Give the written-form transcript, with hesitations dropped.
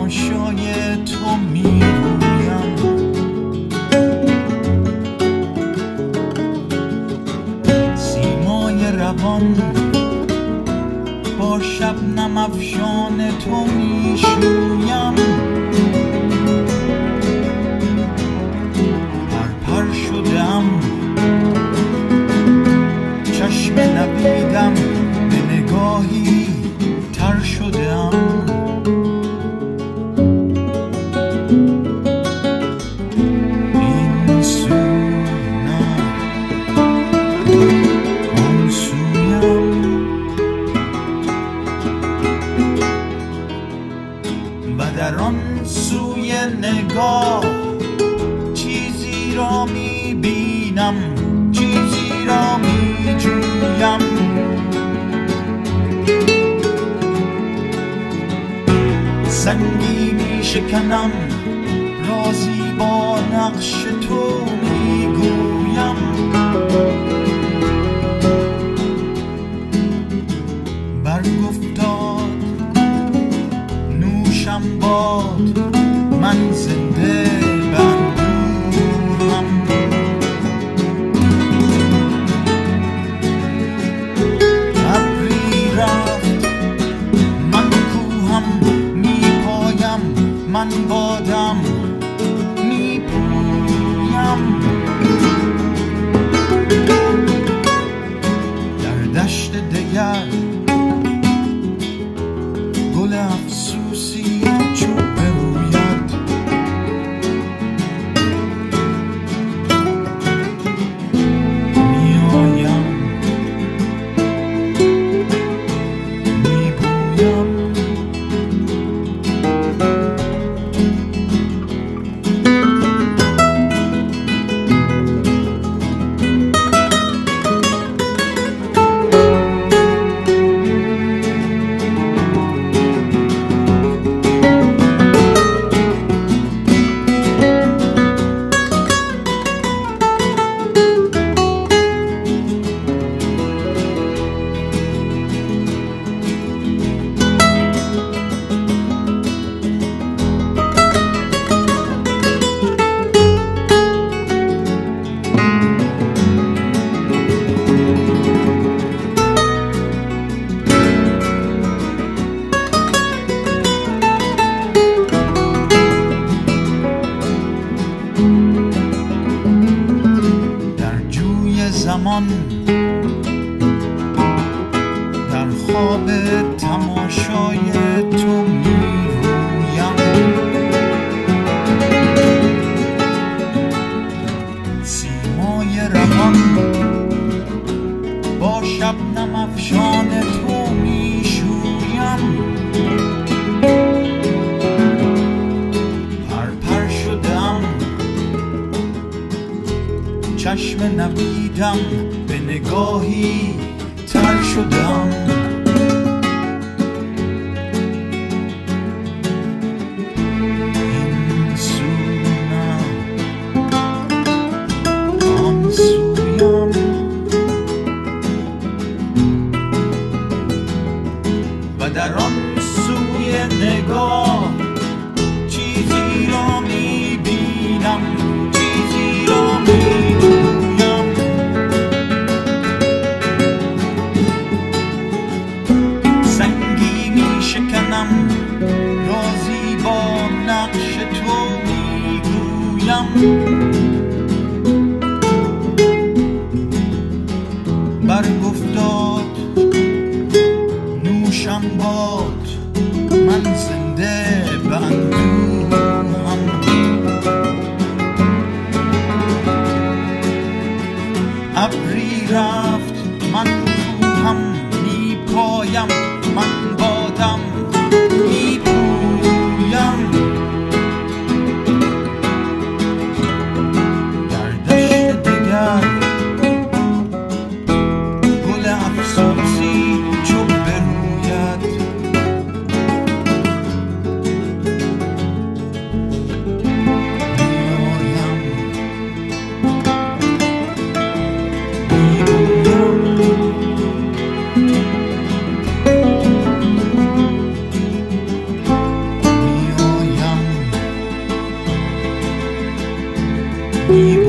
تماشای تو میرویم. سیمای روان با شبنم افشان تو میشویم. پر شدم چشم نبیدم به نگاهی تر شدم. این سو نه آن سویم و در آن سوی نگاه چیزی را میبینم، چیزی را میجویم. سنگی میشکنم رازی با نقش تو میگویم. برگ افتاد نوشم باد، من زنده بندوهم. ابری رفت من کوهم میپایم، من بادم میپویم. در دشت دگر گل افسوسی چوب بروید. میآیم میبویم. زمان در خواب تماشای تو میرویم. سیمای روان با شبنم افشان تو میشویم. پر شدم چشم نبیدم به نگاهی تر شدم. این سو نه آن سویم و در آن سوی نگاه چیزی را میبینم، چیزی را میبویم. سنگی میشکنم رازی با نقش تو میگویم. برگ افتاد نوشم باد، من زنده بندوهم. ابری رفت من کوهم میپایم، من بادم میپویم. می